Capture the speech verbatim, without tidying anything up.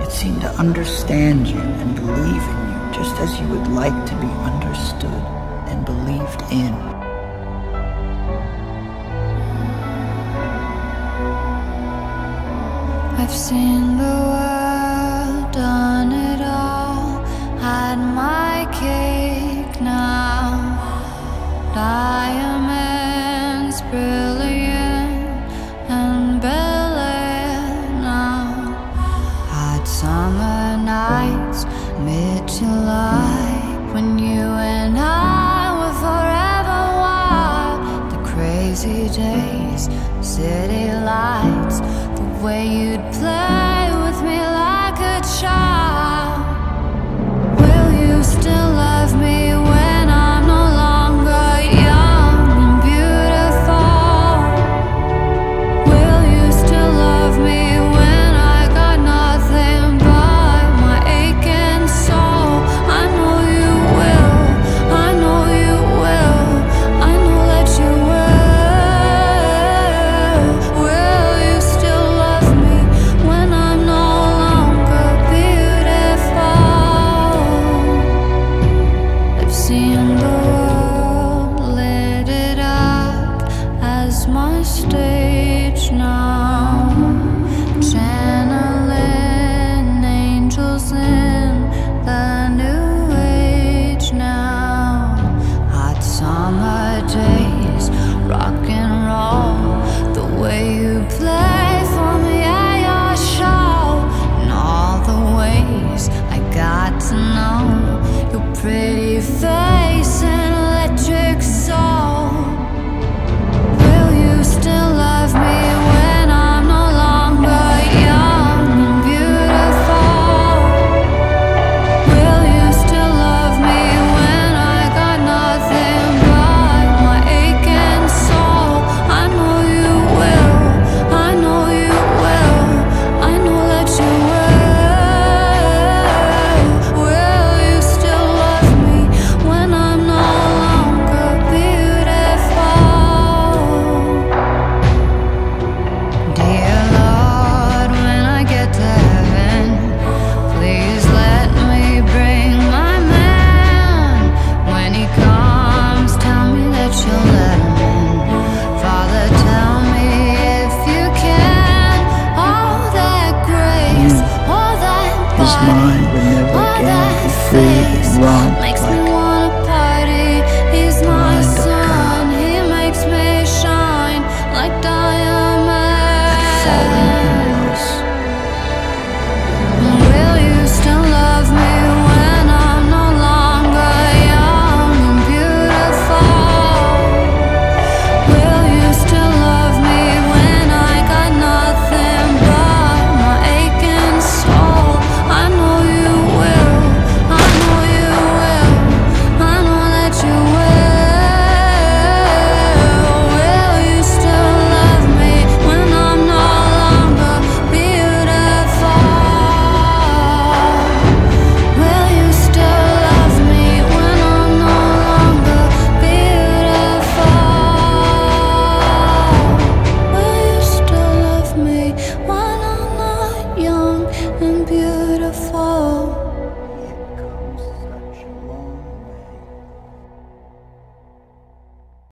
It seemed to understand you and believe in you just as you would like to be understood and believed in. I've seen the world, done it all, had my cake now. Diamonds brilliant and Bel Air now. Hot summer nights, mid-July, when you and I were forever wild. The crazy days, city lights, the way you'd play with me like a child. Will you still love me when I'm no longer young and beautiful? Will you still love me when I got nothing but my aching soul? I know you will, I know you will, I know that you will. Will you still love me when I'm no longer beautiful? I've seen the world, lit it up as my stage now, channeling angels in the new age now. Hot summer days, rock and roll, the way you play for me at your show, and all the ways I got to know your pretty face and electric soul. Will you still love me when I'm no longer young and beautiful? Will you still love me when I got nothing but my aching soul? I know you will, I know you will, I know that you will. Will you still love me when I'm no longer beautiful? Dear Lord, when I get to heaven, please let me bring my man. When he comes, tell me that you'll let him in. Father, tell me if you can. All that grace, all that His mind would body, never all again that be free face and romp makes me like wanna party. He's my mind of sun, he makes me shine like diamonds. falling